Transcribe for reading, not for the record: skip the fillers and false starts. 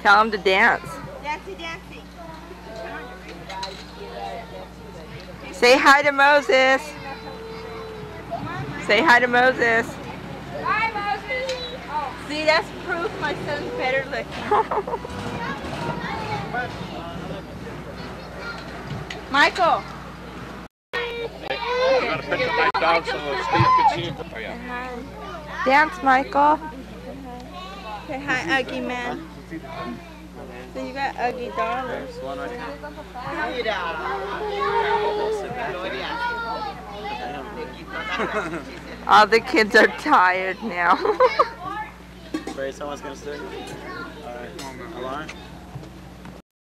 Tell him to dance. Dancey, dancey. Say hi to Moses. Say hi to Moses. Hi, Moses. Oh. See, that's proof my son's better looking. Michael. I'm gonna pick up my dog so Steve can see him. Oh, yeah. Dance, Michael. Say hi, Uggy man. So you got Uggy dollars. There's one right now. All the kids are tired now. Ray, someone's gonna sing. Alright, alarm.